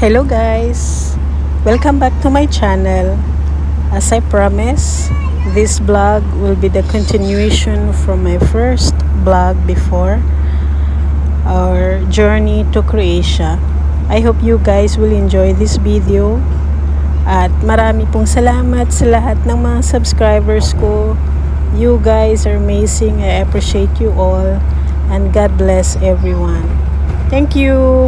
Hello guys! Welcome back to my channel. As I promised, this vlog will be the continuation from my first vlog before our journey to Croatia. I hope you guys will enjoy this video at marami pong salamat sa lahat ng mga subscribers ko. You guys are amazing. I appreciate you all and God bless everyone. Thank you!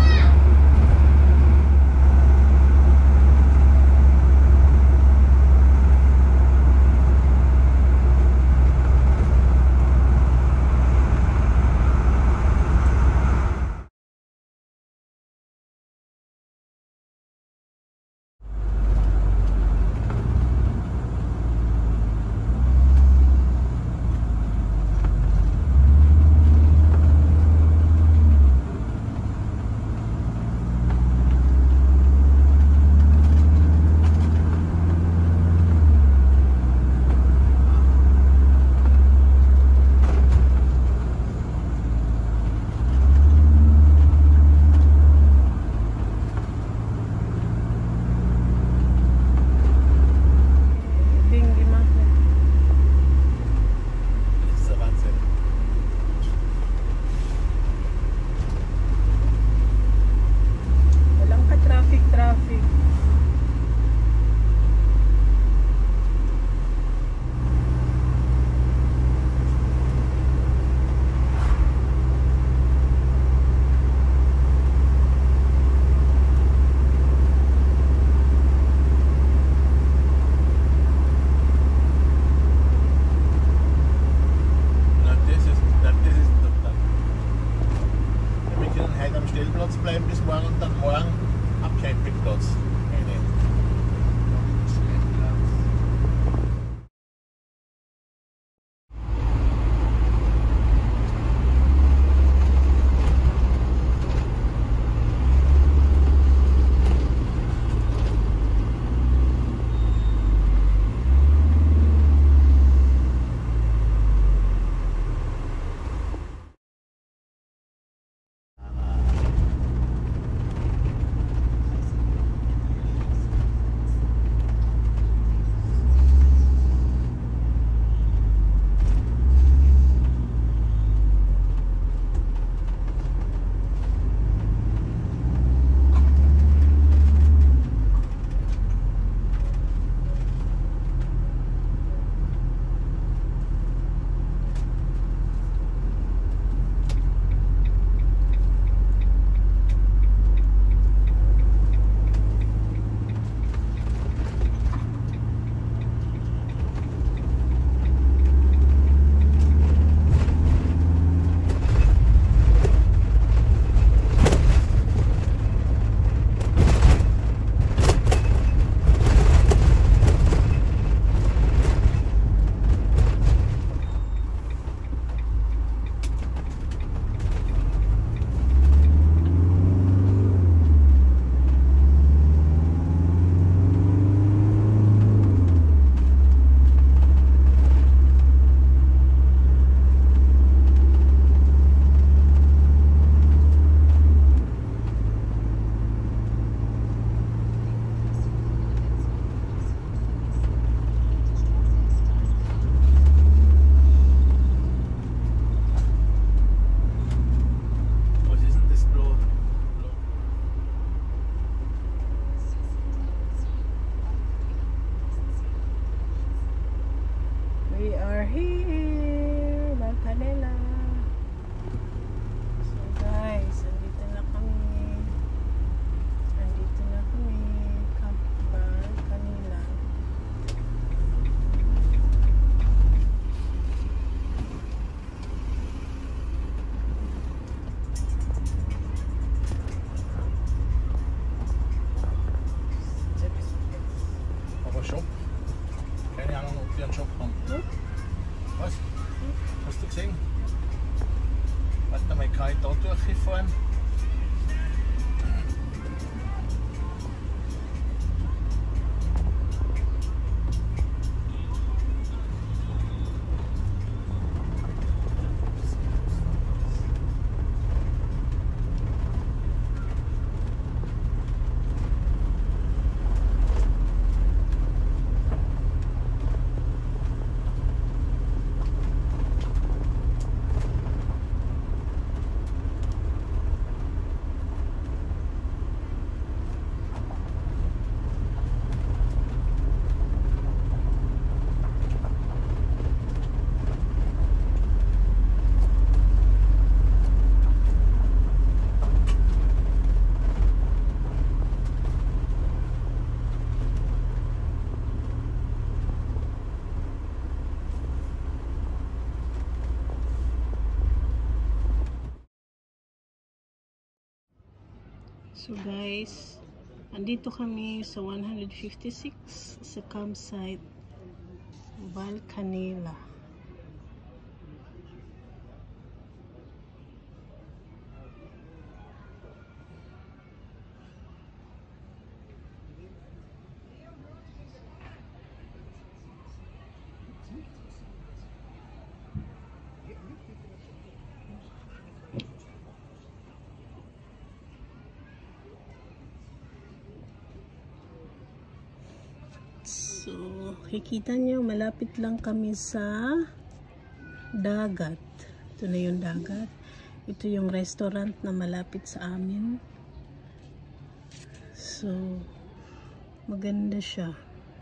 Bleiben bis morgen und dann morgen am Campingplatz. We are here, Balcanela. So guys, andito na kami. Camp Balcanela. Aber Shop? Keine Ahnung, ob wir einen Shop haben. Was? Hast du gesehen? Warte mal, kann ich da durchfahren? So guys, andito kami sa 156 sa campsite Valcanilla. So, kikita nyo, malapit lang kami sa dagat. Ito na yung dagat. Ito yung restaurant na malapit sa amin. So, maganda siya.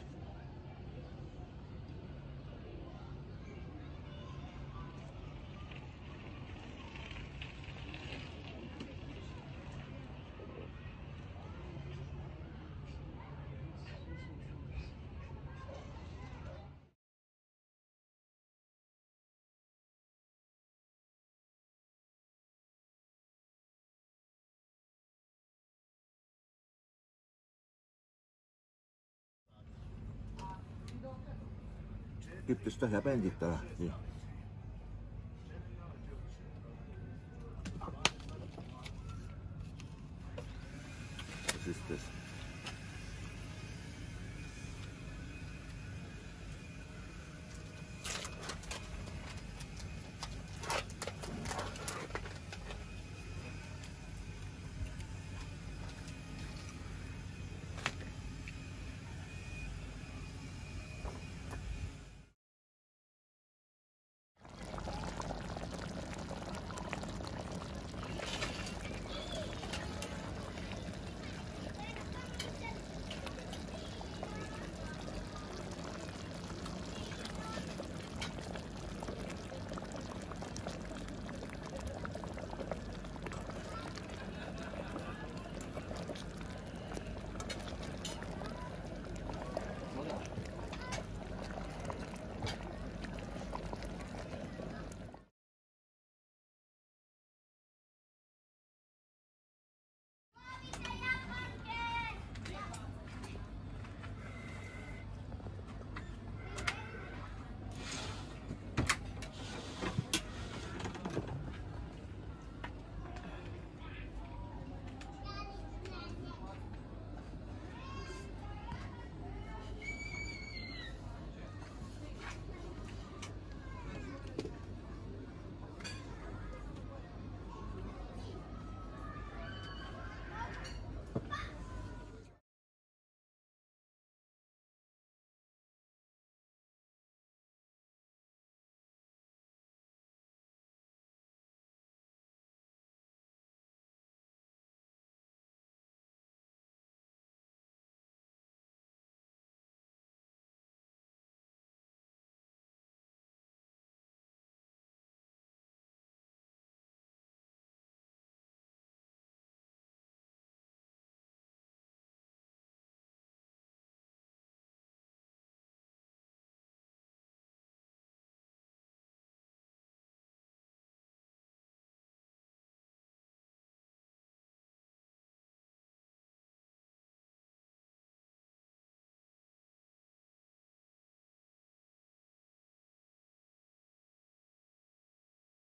Gibt es da Herbein da? Ja. Was ist das?